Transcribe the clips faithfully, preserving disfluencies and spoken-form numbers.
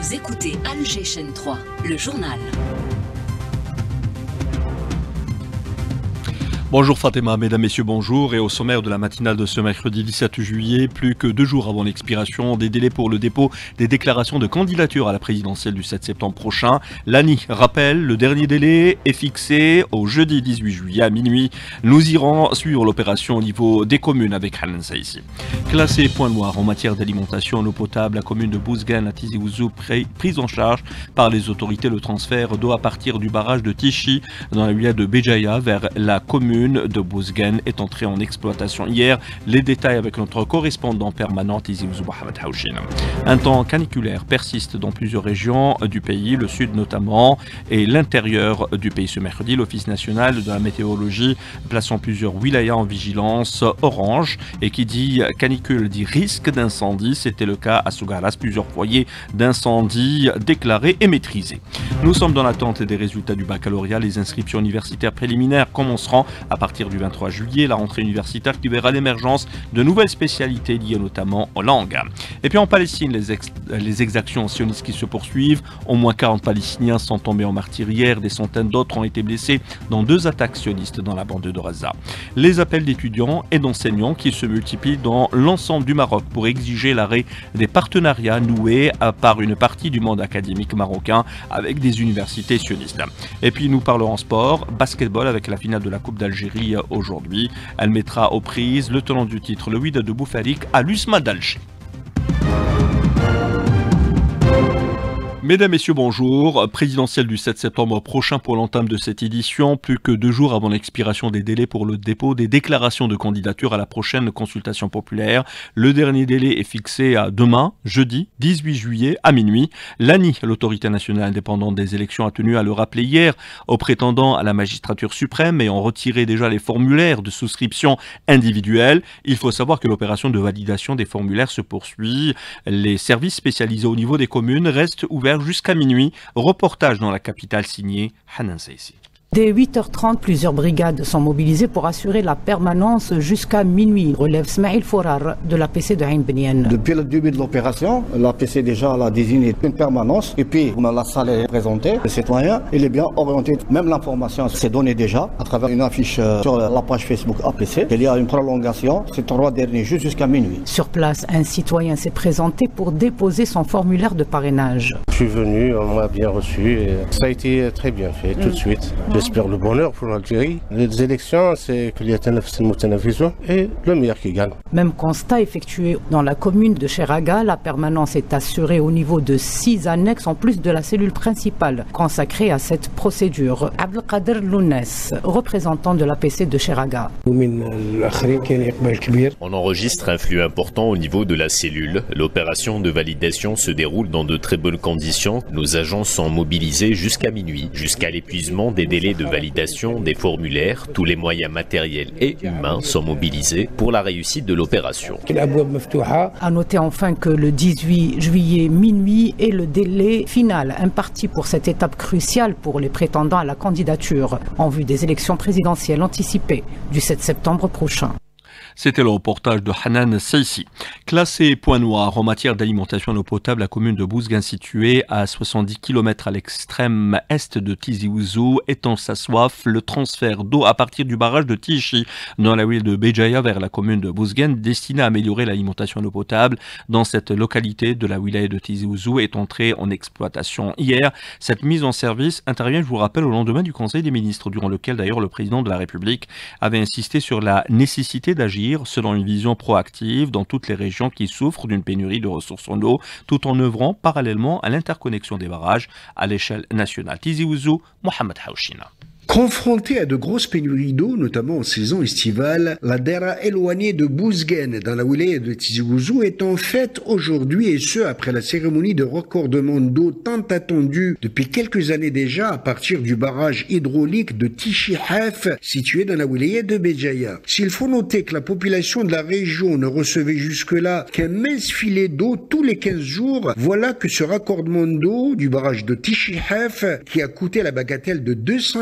Vous écoutez Alger chaîne trois, le journal. Bonjour Fatima, mesdames, messieurs, bonjour. Et au sommaire de la matinale de ce mercredi dix-sept juillet, plus que deux jours avant l'expiration des délais pour le dépôt des déclarations de candidature à la présidentielle du sept septembre prochain, l'A N I rappelle, le dernier délai est fixé au jeudi dix-huit juillet à minuit. Nous irons suivre l'opération au niveau des communes avec Hanan Saïsi. Classé point noir en matière d'alimentation en eau potable, la commune de Bouzgane à Tizi Ouzou prise en charge par les autorités. Le transfert d'eau à partir du barrage de Tichy dans la wilaya de Béjaïa vers la commune de Bouzgane est entrée en exploitation hier. Les détails avec notre correspondant permanent Tizi Ouzou Mohamed Haouchine. Un temps caniculaire persiste dans plusieurs régions du pays, le sud notamment et l'intérieur du pays ce mercredi. L'Office national de la météorologie plaçant plusieurs wilayas en vigilance orange, et qui dit canicule dit risque d'incendie. C'était le cas à Sougaras, plusieurs foyers d'incendie déclarés et maîtrisés. Nous sommes dans l'attente des résultats du baccalauréat. Les inscriptions universitaires préliminaires commenceront à partir du vingt-trois juillet, la rentrée universitaire qui verra l'émergence de nouvelles spécialités liées notamment aux langues. Et puis en Palestine, les, ex les exactions sionistes qui se poursuivent. Au moins quarante Palestiniens sont tombés en martyrs hier. Des centaines d'autres ont été blessés dans deux attaques sionistes dans la bande de Gaza. Les appels d'étudiants et d'enseignants qui se multiplient dans l'ensemble du Maroc pour exiger l'arrêt des partenariats noués par une partie du monde académique marocain avec des universités sionistes. Et puis nous parlerons sport, basketball avec la finale de la Coupe d'Algérie aujourd'hui. Elle mettra aux prises le tenant du titre, le Wydad de Boufarik, à l'U S M A d'Alger. Mesdames, Messieurs, bonjour. Présidentielle du sept septembre prochain pour l'entame de cette édition, plus que deux jours avant l'expiration des délais pour le dépôt des déclarations de candidature à la prochaine consultation populaire. Le dernier délai est fixé à demain, jeudi dix-huit juillet à minuit. L'A N I, l'autorité nationale indépendante des élections, a tenu à le rappeler hier aux prétendants à la magistrature suprême et ont retiré déjà les formulaires de souscription individuelle. Il faut savoir que l'opération de validation des formulaires se poursuit. Les services spécialisés au niveau des communes restent ouverts jusqu'à minuit. Reportage dans la capitale signé Hanan Saïsi. Dès huit heures trente, plusieurs brigades sont mobilisées pour assurer la permanence jusqu'à minuit, relève Smaïl Fourar de l'A P C de Ain Bniane. Depuis le début de l'opération, l'A P C déjà a désigné une permanence et puis la salle est présentée. Le citoyen, il est bien orienté. Même l'information s'est donnée déjà à travers une affiche sur la page Facebook A P C. Il y a une prolongation ces trois derniers jours jusqu'à minuit. Sur place, un citoyen s'est présenté pour déposer son formulaire de parrainage. Je suis venu, on m'a bien reçu et ça a été très bien fait tout de suite. J'espère le bonheur pour l'Algérie. Les élections, c'est qu'il y a et le meilleur qui gagne. Même constat effectué dans la commune de Cheraga. La permanence est assurée au niveau de six annexes en plus de la cellule principale consacrée à cette procédure. Abdelkader Lounès, représentant de l'A P C de Cheraga. On enregistre un flux important au niveau de la cellule. L'opération de validation se déroule dans de très bonnes conditions. Nos agents sont mobilisés jusqu'à minuit, jusqu'à l'épuisement des délais de validation des formulaires. Tous les moyens matériels et humains sont mobilisés pour la réussite de l'opération. À noter enfin que le dix-huit juillet minuit est le délai final imparti pour cette étape cruciale pour les prétendants à la candidature en vue des élections présidentielles anticipées du sept septembre prochain. C'était le reportage de Hanan Saïsi. Classé point noir en matière d'alimentation en eau potable, la commune de Bouzgane, située à soixante-dix kilomètres à l'extrême est de Tizi Ouzou, étend sa soif. Le transfert d'eau à partir du barrage de Tichy dans la ville de Béjaïa vers la commune de Bouzgane, destiné à améliorer l'alimentation en eau potable dans cette localité de la wilaya de Tizi Ouzou, est entrée en exploitation hier. Cette mise en service intervient, je vous rappelle, au lendemain du Conseil des ministres, durant lequel d'ailleurs le président de la République avait insisté sur la nécessité d'agir selon une vision proactive dans toutes les régions qui souffrent d'une pénurie de ressources en eau, tout en œuvrant parallèlement à l'interconnexion des barrages à l'échelle nationale. Tizi Ouzou, Mohamed Haouchina. Confrontée à de grosses pénuries d'eau, notamment en saison estivale, la Dera éloignée de Bouzgane, dans la wilaya de Tizi Ouzou, est en fête aujourd'hui, et ce après la cérémonie de raccordement d'eau tant attendue depuis quelques années déjà à partir du barrage hydraulique de Tichihaf, situé dans la wilaya de Béjaïa. S'il faut noter que la population de la région ne recevait jusque-là qu'un mince filet d'eau tous les quinze jours, voilà que ce raccordement d'eau du barrage de Tichihaf, qui a coûté la bagatelle de deux cent quatre-vingt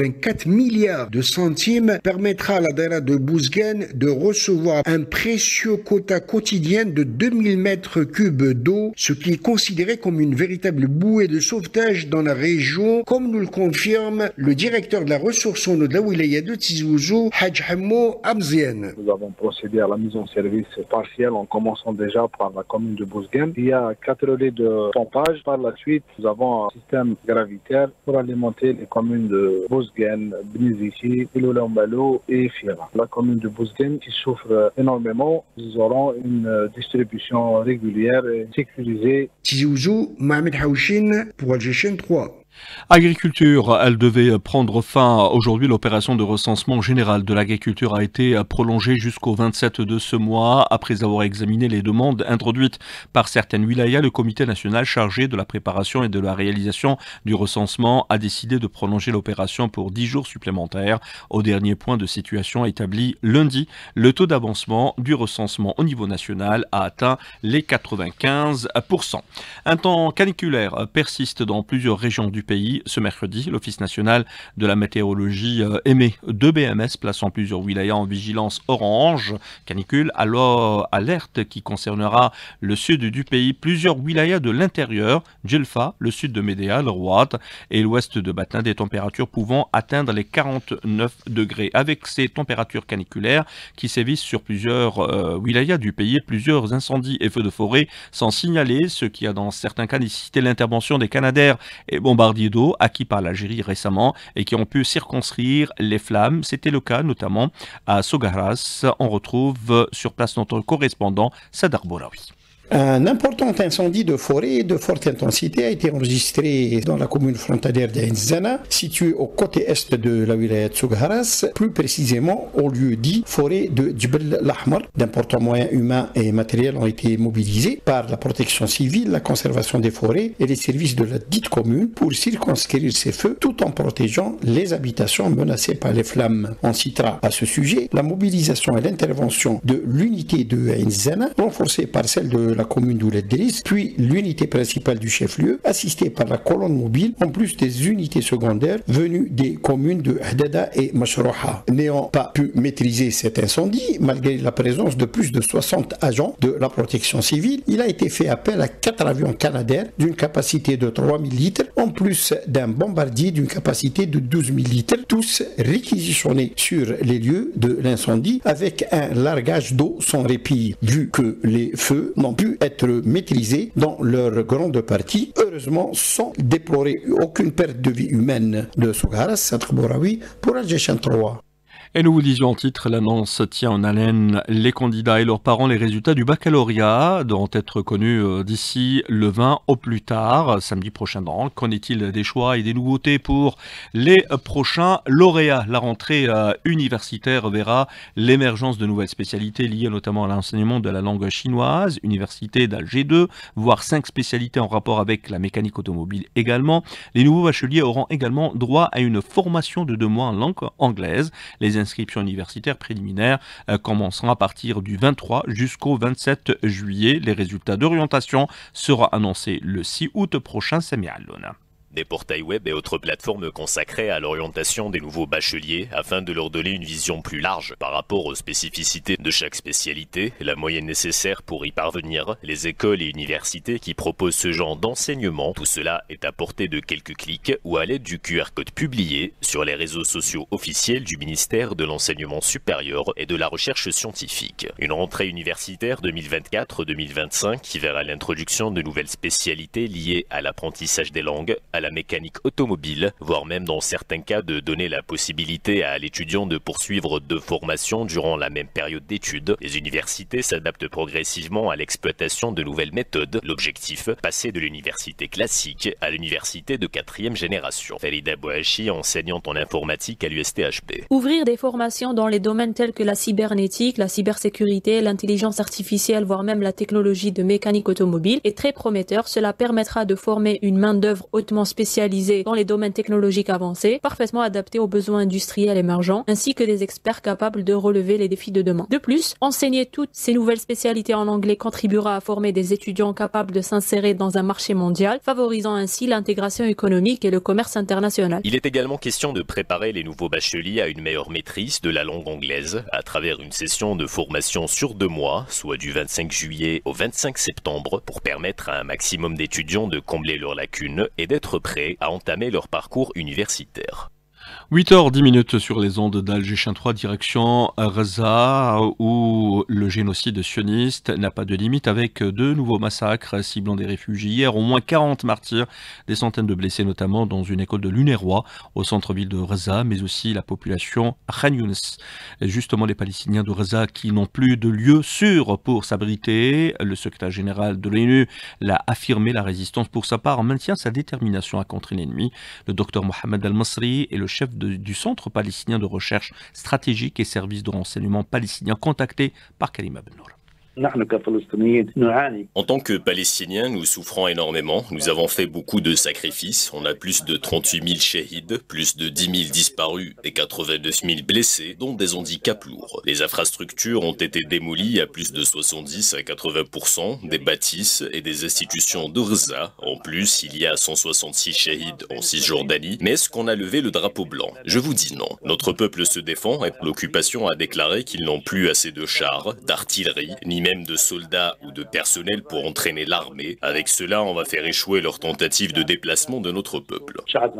quatre-vingt-quatre milliards de centimes permettra à la daïra de Bouzguene de recevoir un précieux quota quotidien de deux mille mètres cubes d'eau, ce qui est considéré comme une véritable bouée de sauvetage dans la région, comme nous le confirme le directeur de la ressource en eau de la wilaya de Tizi Ouzou, Hadj Hammo Amziane. Nous avons procédé à la mise en service partielle en commençant déjà par la commune de Bouzguene. Il y a quatre relais de pompage. Par la suite, nous avons un système gravitaire pour alimenter les communes de Bouzguene, Bnizichi, Ilolambalo et Fira. La commune de Bouzguene qui souffre énormément, nous aurons une distribution régulière et sécurisée. Tizi Ouzou, Mohamed Haouchine pour Alger trois. Agriculture, elle devait prendre fin aujourd'hui. L'opération de recensement général de l'agriculture a été prolongée jusqu'au vingt-sept de ce mois. Après avoir examiné les demandes introduites par certaines wilayas, le comité national chargé de la préparation et de la réalisation du recensement a décidé de prolonger l'opération pour dix jours supplémentaires. Au dernier point de situation établi lundi, le taux d'avancement du recensement au niveau national a atteint les quatre-vingt-quinze pour cent. Un temps caniculaire persiste dans plusieurs régions du pays. Ce mercredi, l'Office national de la météorologie euh, émet deux B M S plaçant plusieurs wilayas en vigilance orange canicule. Alors, alerte qui concernera le sud du pays, plusieurs wilayas de l'intérieur, Djelfa, le sud de Médéa, le Rouat et l'ouest de Batna, des températures pouvant atteindre les quarante-neuf degrés. Avec ces températures caniculaires qui sévissent sur plusieurs euh, wilayas du pays, plusieurs incendies et feux de forêt sont signalés, ce qui a dans certains cas nécessité l'intervention des Canadair et bombardiers d'eau acquis par l'Algérie récemment et qui ont pu circonscrire les flammes. C'était le cas notamment à Sogaras. On retrouve sur place notre correspondant Sadar Bouraoui. Un important incendie de forêt de forte intensité a été enregistré dans la commune frontalière d'Ain Zana, située au côté est de la wilaya de Sougharas, plus précisément au lieu dit forêt de Djbel l'Ahmar. D'importants moyens humains et matériels ont été mobilisés par la protection civile, la conservation des forêts et les services de la dite commune pour circonscrire ces feux tout en protégeant les habitations menacées par les flammes. On citera à ce sujet la mobilisation et l'intervention de l'unité de Ain Zana, renforcée par celle de la la commune d'Ouled Deris, puis l'unité principale du chef-lieu, assistée par la colonne mobile, en plus des unités secondaires venues des communes de Hadada et Mashrouha. N'ayant pas pu maîtriser cet incendie, malgré la présence de plus de soixante agents de la protection civile, il a été fait appel à quatre avions Canadair d'une capacité de trois mille litres, en plus d'un bombardier d'une capacité de douze mille litres, tous réquisitionnés sur les lieux de l'incendie avec un largage d'eau sans répit, vu que les feux n'ont pu être maîtrisés dans leur grande partie, heureusement sans déplorer aucune perte de vie humaine. De Sougharas, Sadr Bouraoui pour Alger trois. Et nous vous disions en titre, l'annonce tient en haleine les candidats et leurs parents. Les résultats du baccalauréat devront être connus d'ici le vingt au plus tard, samedi prochain. Donc, qu'en est-il des choix et des nouveautés pour les prochains lauréats? La rentrée universitaire verra l'émergence de nouvelles spécialités liées notamment à l'enseignement de la langue chinoise, université d'Alger deux, voire cinq spécialités en rapport avec la mécanique automobile également. Les nouveaux bacheliers auront également droit à une formation de deux mois en langue anglaise. Les inscriptions universitaires préliminaires euh, commenceront à partir du vingt-trois jusqu'au vingt-sept juillet. Les résultats d'orientation seront annoncés le six août prochain. Samia Alona. Des portails web et autres plateformes consacrées à l'orientation des nouveaux bacheliers afin de leur donner une vision plus large par rapport aux spécificités de chaque spécialité, la moyenne nécessaire pour y parvenir, les écoles et universités qui proposent ce genre d'enseignement. Tout cela est à portée de quelques clics ou à l'aide du Q R code publié sur les réseaux sociaux officiels du ministère de l'Enseignement supérieur et de la Recherche scientifique. Une rentrée universitaire deux mille vingt-quatre deux mille vingt-cinq qui verra l'introduction de nouvelles spécialités liées à l'apprentissage des langues, à la mécanique automobile, voire même dans certains cas de donner la possibilité à l'étudiant de poursuivre deux formations durant la même période d'études. Les universités s'adaptent progressivement à l'exploitation de nouvelles méthodes. L'objectif, passer de l'université classique à l'université de quatrième génération. Farida Bouachi, enseignante en informatique à l'U S T H B. Ouvrir des formations dans les domaines tels que la cybernétique, la cybersécurité, l'intelligence artificielle, voire même la technologie de mécanique automobile est très prometteur. Cela permettra de former une main-d'œuvre hautement spécialisés dans les domaines technologiques avancés, parfaitement adaptés aux besoins industriels émergents, ainsi que des experts capables de relever les défis de demain. De plus, enseigner toutes ces nouvelles spécialités en anglais contribuera à former des étudiants capables de s'insérer dans un marché mondial, favorisant ainsi l'intégration économique et le commerce international. Il est également question de préparer les nouveaux bacheliers à une meilleure maîtrise de la langue anglaise à travers une session de formation sur deux mois, soit du vingt-cinq juillet au vingt-cinq septembre, pour permettre à un maximum d'étudiants de combler leurs lacunes et d'être prêts à entamer leur parcours universitaire. huit heures dix minutes sur les ondes d'Alger trois, direction Gaza, où le génocide sioniste n'a pas de limite, avec deux nouveaux massacres ciblant des réfugiés. Hier, au moins quarante martyrs, des centaines de blessés, notamment dans une école de l'UNRWA au centre-ville de Gaza, mais aussi la population à Khan Younis. Justement, les Palestiniens de Gaza qui n'ont plus de lieu sûr pour s'abriter. Le secrétaire général de l'ONU l'a affirmé, la résistance pour sa part maintient sa détermination à contrer l'ennemi. Le docteur Mohamed Al-Masri est le chef de, du Centre palestinien de recherche stratégique et service de renseignement palestinien, contacté par Kalima Bennour. En tant que Palestiniens, nous souffrons énormément. Nous avons fait beaucoup de sacrifices. On a plus de trente-huit mille shahids, plus de dix mille disparus et quatre-vingt-neuf mille blessés, dont des handicaps lourds. Les infrastructures ont été démolies à plus de soixante-dix à quatre-vingts pour cent, des bâtisses et des institutions de Gaza. En plus, il y a cent soixante-six shahids en Cisjordanie. Mais est-ce qu'on a levé le drapeau blanc? Je vous dis non. Notre peuple se défend et l'occupation a déclaré qu'ils n'ont plus assez de chars, d'artillerie, ni même de soldats ou de personnel pour entraîner l'armée. Avec cela, on va faire échouer leur tentative de déplacement de notre peuple.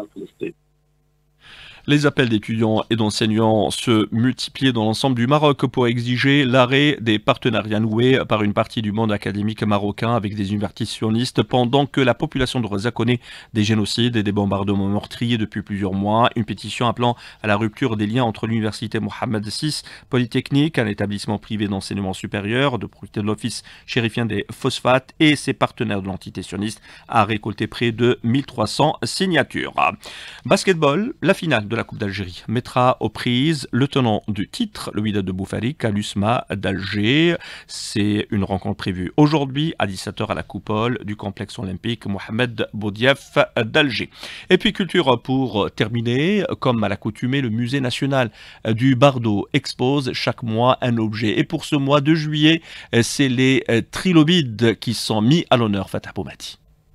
Les appels d'étudiants et d'enseignants se multiplient dans l'ensemble du Maroc pour exiger l'arrêt des partenariats noués par une partie du monde académique marocain avec des universités sionistes, pendant que la population de Gaza connaît des génocides et des bombardements meurtriers depuis plusieurs mois. Une pétition appelant à la rupture des liens entre l'université Mohammed six Polytechnique, un établissement privé d'enseignement supérieur de propriété de l'office chérifien des phosphates, et ses partenaires de l'entité sioniste a récolté près de mille trois cents signatures. Basketball, la finale de la Coupe d'Algérie mettra aux prises le tenant du titre, le Wydad de Boufarik, à l'U S M A d'Alger. C'est une rencontre prévue aujourd'hui à dix-sept heures à la coupole du complexe olympique Mohamed Boudiaf d'Alger. Et puis culture pour terminer, comme à l'accoutumée, le musée national du Bardo expose chaque mois un objet. Et pour ce mois de juillet, c'est les trilobites qui sont mis à l'honneur. Fatah Boumati.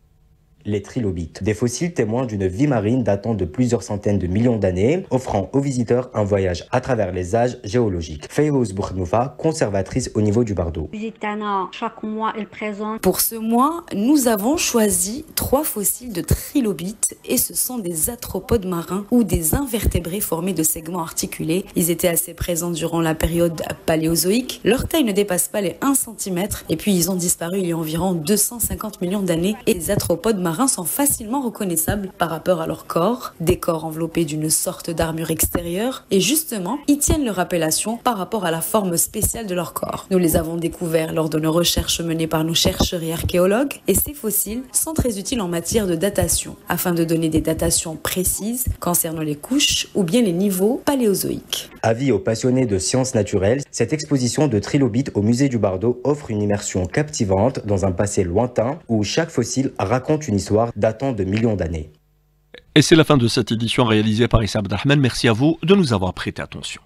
Les trilobites, des fossiles témoins d'une vie marine datant de plusieurs centaines de millions d'années, offrant aux visiteurs un voyage à travers les âges géologiques. Fayrouz Boukhnoufa, conservatrice au niveau du Bardo. Chaque mois, elle présente. Pour ce mois, nous avons choisi trois fossiles de trilobites, et ce sont des arthropodes marins ou des invertébrés formés de segments articulés. Ils étaient assez présents durant la période paléozoïque. Leur taille ne dépasse pas les un centimètre, et puis ils ont disparu il y a environ deux cent cinquante millions d'années. Et les arthropodes marins sont facilement reconnaissables par rapport à leur corps, des corps enveloppés d'une sorte d'armure extérieure, et justement, ils tiennent leur appellation par rapport à la forme spéciale de leur corps. Nous les avons découverts lors de nos recherches menées par nos chercheurs et archéologues, et ces fossiles sont très utiles en matière de datation, afin de donner des datations précises concernant les couches ou bien les niveaux paléozoïques. Avis aux passionnés de sciences naturelles, cette exposition de trilobites au musée du Bardo offre une immersion captivante dans un passé lointain où chaque fossile raconte une histoire datant de millions d'années. Et c'est la fin de cette édition réalisée par Issa Abdelrahman. Merci à vous de nous avoir prêté attention.